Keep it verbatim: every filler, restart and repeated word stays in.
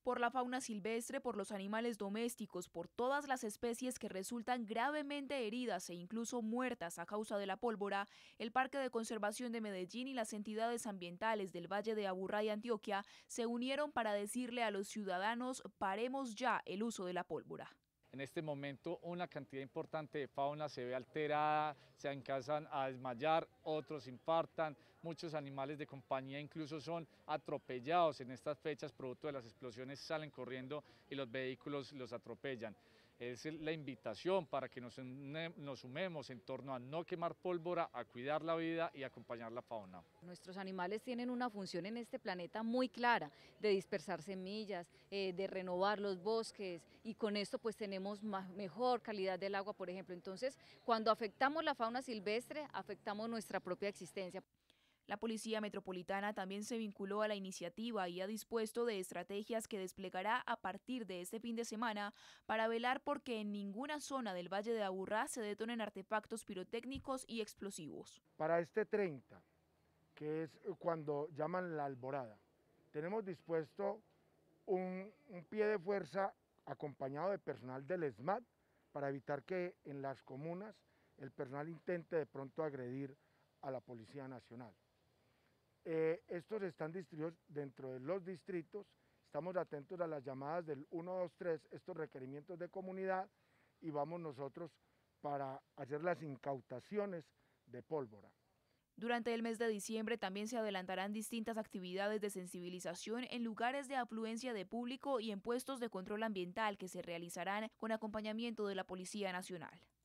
Por la fauna silvestre, por los animales domésticos, por todas las especies que resultan gravemente heridas e incluso muertas a causa de la pólvora, el Parque de Conservación de Medellín y las entidades ambientales del Valle de Aburrá y Antioquia se unieron para decirle a los ciudadanos: paremos ya el uso de la pólvora. En este momento una cantidad importante de fauna se ve alterada, se empiezan a desmayar, otros infartan, muchos animales de compañía incluso son atropellados en estas fechas, producto de las explosiones salen corriendo y los vehículos los atropellan. Es la invitación para que nos, nos sumemos en torno a no quemar pólvora, a cuidar la vida y acompañar la fauna. Nuestros animales tienen una función en este planeta muy clara, de dispersar semillas, eh, de renovar los bosques, y con esto pues tenemos más, mejor calidad del agua, por ejemplo. Entonces, cuando afectamos la fauna silvestre, afectamos nuestra propia existencia. La Policía Metropolitana también se vinculó a la iniciativa y ha dispuesto de estrategias que desplegará a partir de este fin de semana para velar porque en ninguna zona del Valle de Aburrá se detonen artefactos pirotécnicos y explosivos. Para este treinta, que es cuando llaman la alborada, tenemos dispuesto un, un pie de fuerza acompañado de personal del ESMAD para evitar que en las comunas el personal intente de pronto agredir a la Policía Nacional. Eh, estos están distribuidos dentro de los distritos, estamos atentos a las llamadas del uno dos tres, estos requerimientos de comunidad, y vamos nosotros para hacer las incautaciones de pólvora. Durante el mes de diciembre también se adelantarán distintas actividades de sensibilización en lugares de afluencia de público y en puestos de control ambiental que se realizarán con acompañamiento de la Policía Nacional.